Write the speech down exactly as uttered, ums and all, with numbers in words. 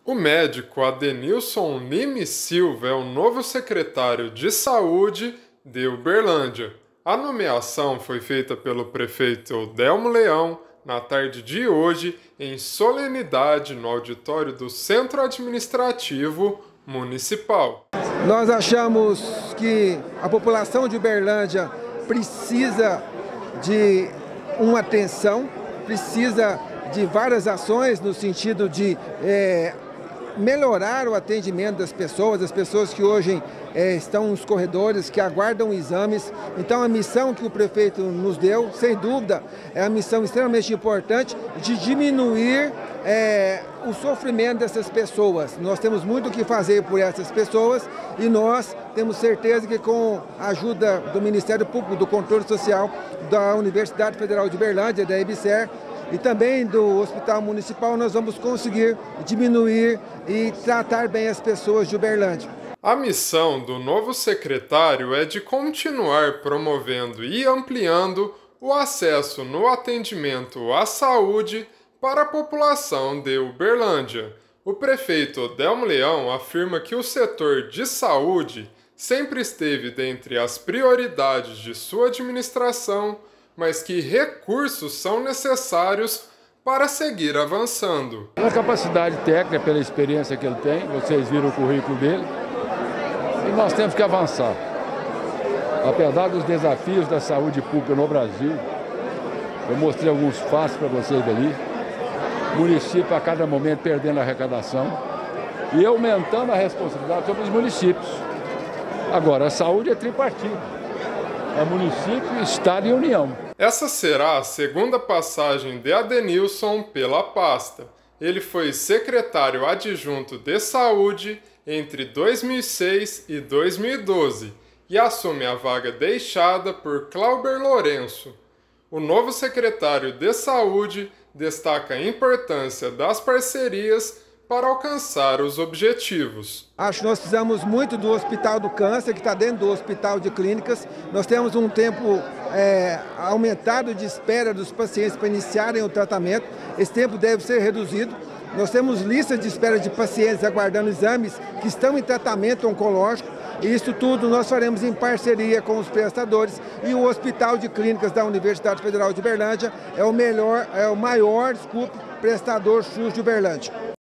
O médico Adenilson Lime Silva é o novo secretário de Saúde de Uberlândia. A nomeação foi feita pelo prefeito Delmo Leão na tarde de hoje, em solenidade no auditório do Centro Administrativo Municipal. Nós achamos que a população de Uberlândia precisa de uma atenção, precisa de várias ações no sentido de é, melhorar o atendimento das pessoas, as pessoas que hoje é, estão nos corredores, que aguardam exames. Então a missão que o prefeito nos deu, sem dúvida, é uma missão extremamente importante de diminuir é, o sofrimento dessas pessoas. Nós temos muito o que fazer por essas pessoas e nós temos certeza que com a ajuda do Ministério Público, do Controle Social, da Universidade Federal de Uberlândia, da EBSER, e também do Hospital Municipal, nós vamos conseguir diminuir e tratar bem as pessoas de Uberlândia. A missão do novo secretário é de continuar promovendo e ampliando o acesso no atendimento à saúde para a população de Uberlândia. O prefeito Delmo Leão afirma que o setor de saúde sempre esteve dentre as prioridades de sua administração, mas que recursos são necessários para seguir avançando. Pela capacidade técnica, pela experiência que ele tem, vocês viram o currículo dele, e nós temos que avançar. Apesar dos desafios da saúde pública no Brasil, eu mostrei alguns fatos para vocês ali, o município a cada momento perdendo a arrecadação e aumentando a responsabilidade sobre os municípios. Agora, a saúde é tripartida. É município, estado e união. Essa será a segunda passagem de Adenilson pela pasta. Ele foi secretário adjunto de saúde entre dois mil e seis e dois mil e doze e assume a vaga deixada por Clauber Lourenço. O novo secretário de saúde destaca a importância das parcerias para alcançar os objetivos. Acho que nós precisamos muito do Hospital do Câncer, que está dentro do Hospital de Clínicas. Nós temos um tempo é, aumentado de espera dos pacientes para iniciarem o tratamento. Esse tempo deve ser reduzido. Nós temos listas de espera de pacientes aguardando exames que estão em tratamento oncológico. E isso tudo nós faremos em parceria com os prestadores. E o Hospital de Clínicas da Universidade Federal de Uberlândia é o melhor, é o maior, desculpe, prestador SUS de Uberlândia.